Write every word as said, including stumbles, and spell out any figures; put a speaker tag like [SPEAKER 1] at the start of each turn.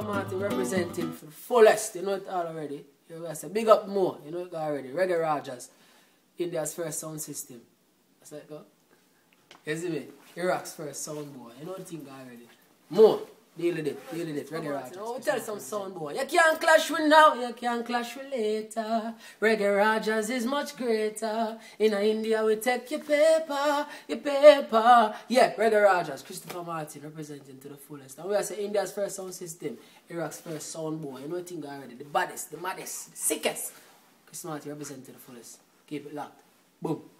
[SPEAKER 1] Martin representing for the fullest. You know it all already. You know, I say big up more. You know it already. Reggae Rogers, India's first sound system. That's how it go. You see me? Iraq's first sound boy. You know the thing already. More. Deal with it. Deal with it. Reggae Rogers. You know, tell some sound boy. You can't clash with now. You can't clash with later. Reggae Rogers is much greater. In India we take your paper. Your paper. Yeah, Reggae Rogers. Christopher Martin representing to the fullest. And we are saying India's first sound system. Iraq's first sound boy. You know the thing already. The baddest. The maddest. The sickest. Chris Martin representing to the fullest. Keep it locked. Boom.